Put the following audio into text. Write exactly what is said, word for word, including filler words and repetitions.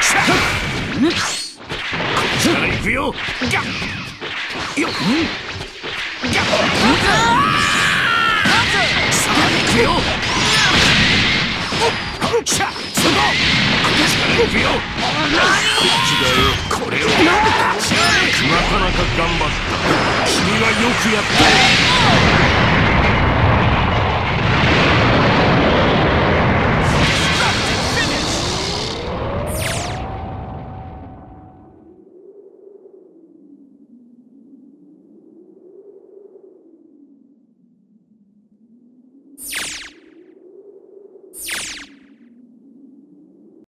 力いくよ。ギャッよっギャッさあいくよ。おっしゃその力いくよ。こっちだよ。これを立ち上がれ。なかなか頑張った。君はよくやったよ。